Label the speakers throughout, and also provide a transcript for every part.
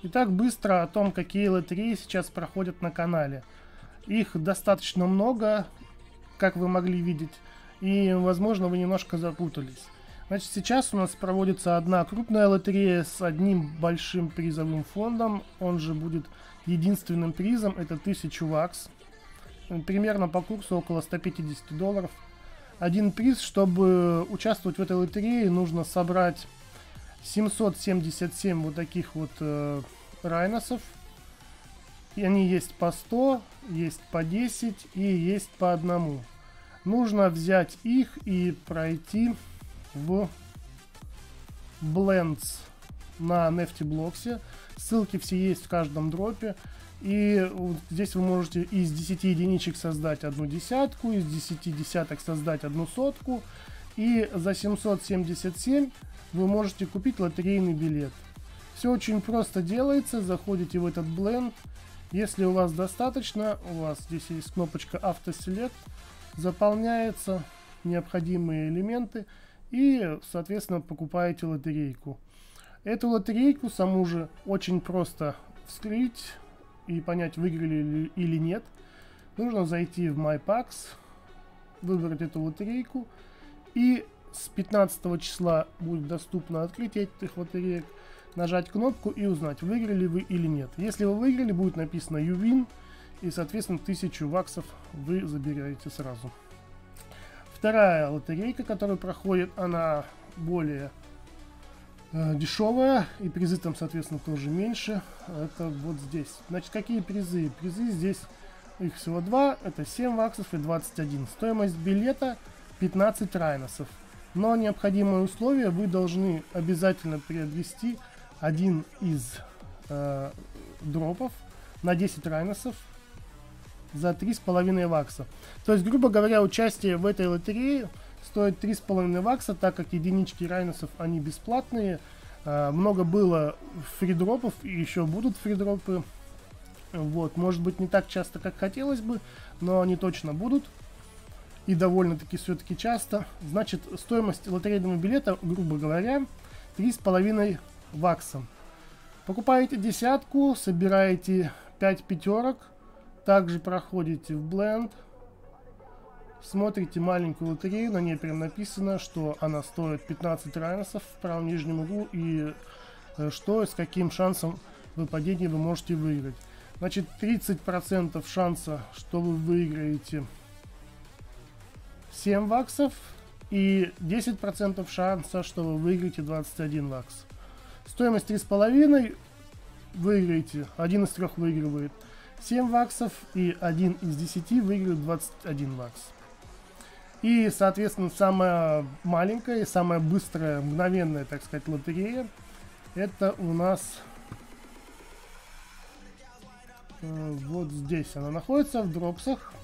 Speaker 1: Итак, быстро о том, какие лотереи сейчас проходят на канале. Их достаточно много, как вы могли видеть, и, возможно, вы немножко запутались. Значит, сейчас у нас проводится одна крупная лотерея с одним большим призовым фондом. Он же будет единственным призом, это 1000 вакс. Примерно по курсу около $150. Один приз, чтобы участвовать в этой лотерее, нужно собрать 777 вот таких вот райносов. И они есть по 100, есть по 10 и есть по одному. Нужно взять их и пройти в Blends на Neftyblocks. Ссылки все есть в каждом дропе. И вот здесь вы можете из 10 единичек создать одну десятку, из 10 десяток создать одну сотку. И за 777 вы можете купить лотерейный билет. Все очень просто делается. Заходите в этот Blend. Если у вас достаточно, у вас здесь есть кнопочка Автоселект. Заполняются необходимые элементы. И, соответственно, покупаете лотерейку. Эту лотерейку саму же очень просто вскрыть и понять, выиграли или нет. Нужно зайти в MyPacks, выбрать эту лотерейку. И с 15 числа будет доступно открытие этих лотереек. Нажать кнопку и узнать, выиграли вы или нет. Если вы выиграли, будет написано You Win. И, соответственно, 1000 ваксов вы забираете сразу. Вторая лотерейка, которая проходит, она более дешевая. И призы там, соответственно, тоже меньше. Это вот здесь. Значит, какие призы? Призы здесь, их всего два. Это 7 ваксов и 21. Стоимость билета 15 райносов. Но необходимое условие, вы должны обязательно приобрести один из дропов на 10 райносов за 3,5 вакса. То есть, грубо говоря, участие в этой лотерее стоит 3,5 вакса, так как единички райносов, они бесплатные. Много было фридропов и еще будут фридропы. Вот, может быть, не так часто, как хотелось бы, но они точно будут. И довольно-таки все-таки часто. Значит, стоимость лотерейного билета, грубо говоря, 3,5 вакса. Покупаете десятку, собираете 5 пятерок. Также проходите в Blend. Смотрите маленькую лотерею. На ней прям написано, что она стоит 15 райносов в правом нижнем углу. И что, с каким шансом выпадения вы можете выиграть. Значит, 30% шанса, что вы выиграете 7 ваксов, и 10% шанса, что вы выиграете 21 вакс. Стоимость 3,5, выиграете, один из трех выигрывает 7 ваксов, и один из 10 выигрывает 21 вакс. И, соответственно, самая маленькая и самая быстрая, мгновенная, так сказать, лотерея, это у нас вот здесь она находится, в дропсах.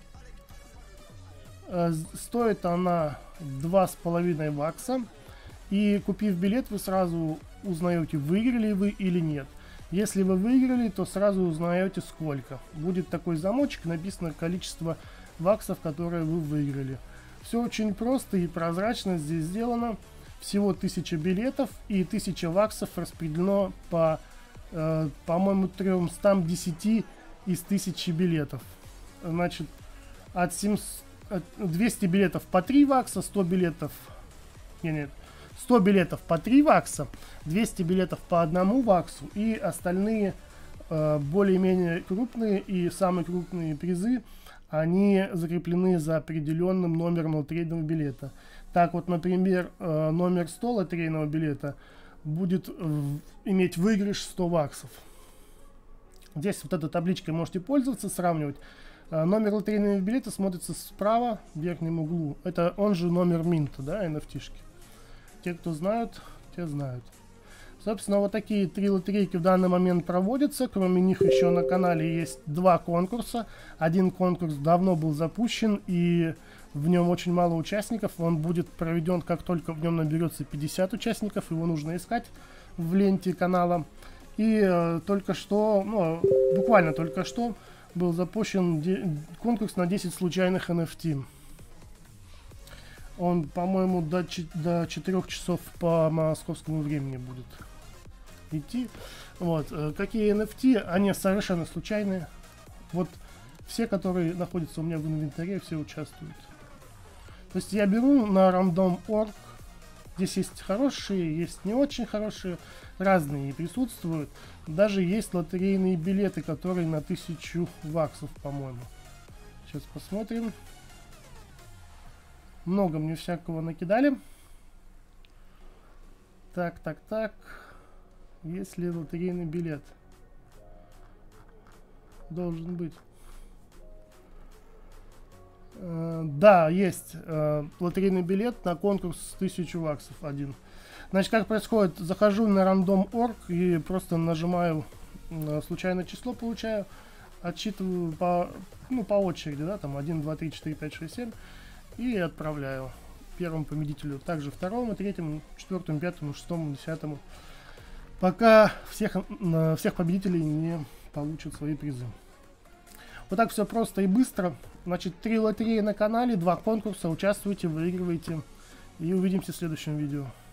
Speaker 1: Стоит она 2,5 вакса. И купив билет, вы сразу узнаете, выиграли вы или нет. Если вы выиграли, то сразу узнаете сколько. Будет такой замочек, написано количество ваксов, которые вы выиграли. Все очень просто и прозрачно здесь сделано. Всего 1000 билетов и 1000 ваксов распределено по, по-моему, 310 из 1000 билетов. Значит, от 200 билетов по 3 вакса, 100 билетов... Нет, 100 билетов по 3 вакса, 200 билетов по 1 ваксу и остальные более-менее крупные и самые крупные призы, они закреплены за определенным номером лотерейного билета. Так вот, например, номер 100 лотерейного билета будет иметь выигрыш 100 ваксов. Здесь вот этой табличкой можете пользоваться, сравнивать. Номер лотерейного билета смотрится справа в верхнем углу. Это он же номер минта, да, NFT-шки. Те, кто знают, те знают. Собственно, вот такие 3 лотерейки в данный момент проводятся. Кроме них еще на канале есть 2 конкурса. Один конкурс давно был запущен, и в нем очень мало участников. Он будет проведен, как только в нем наберется 50 участников. Его нужно искать в ленте канала. И только что, ну, буквально только что, был запущен конкурс на 10 случайных NFT. Он, по-моему, до 4 часов по московскому времени будет. идти. Вот. Какие NFT, они совершенно случайные. Вот все, которые находятся у меня в инвентаре, все участвуют. То есть я беру на random.org. Здесь есть хорошие, есть не очень хорошие, разные присутствуют. Даже есть лотерейные билеты, которые на 1000 баксов, по-моему. Сейчас посмотрим. Много мне всякого накидали. Так. Есть ли лотерейный билет? Должен быть. Да, есть лотерейный билет на конкурс 1000 баксов один. Значит, как происходит? Захожу на random.org и просто нажимаю случайное число, получаю, отсчитываю по очереди, да, там 1, 2, 3, 4, 5, 6, 7 и отправляю первому победителю, также второму, третьему, четвертому, пятому, шестому, десятому, пока всех победителей не получат свои призы. Вот так все просто и быстро. Значит, 3 лотереи на канале, 2 конкурса. Участвуйте, выигрывайте. И увидимся в следующем видео.